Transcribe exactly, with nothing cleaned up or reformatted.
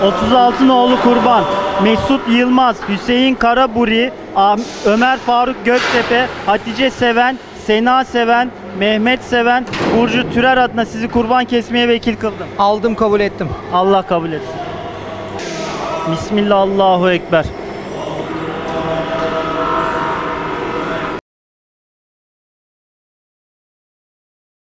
otuz altı nolu kurban Mesut Yılmaz, Hüseyin Karaburi, Ömer Faruk Göktepe, Hatice Seven, Sena Seven, Mehmet Seven, Burcu Türer adına sizi kurban kesmeye vekil kıldım. Aldım, kabul ettim. Allah kabul etsin. Bismillah, Allahu Ekber.